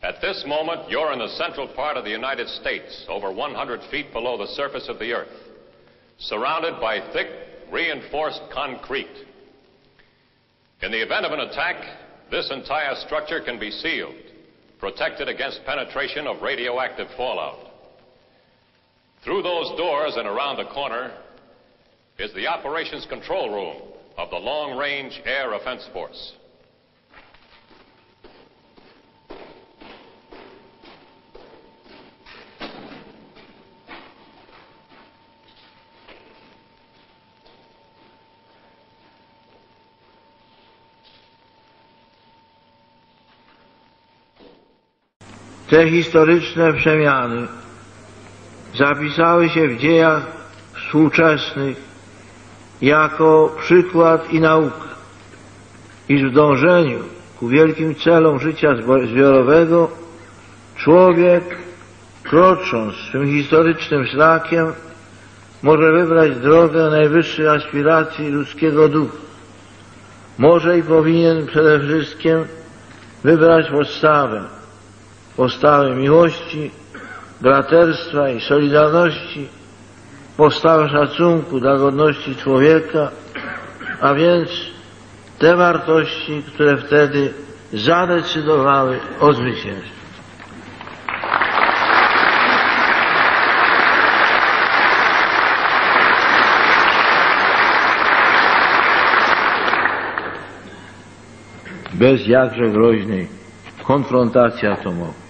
At this moment, you're in the central part of the United States, over 100 feet below the surface of the Earth, surrounded by thick, reinforced concrete. In the event of an attack, this entire structure can be sealed, protected against penetration of radioactive fallout. Through those doors and around the corner is the operations control room of the Long Range Air Offense Force. Te historyczne przemiany zapisały się w dziejach współczesnych jako przykład i nauka, iż w dążeniu ku wielkim celom życia zbiorowego człowiek, krocząc swym historycznym szlakiem, może wybrać drogę najwyższych aspiracji ludzkiego ducha. Może i powinien przede wszystkim wybrać postawę miłości, braterstwa i solidarności, postawę szacunku dla godności człowieka, a więc te wartości, które wtedy zadecydowały o zwycięstwie. Bez jakże groźnej konfrontacji atomowej.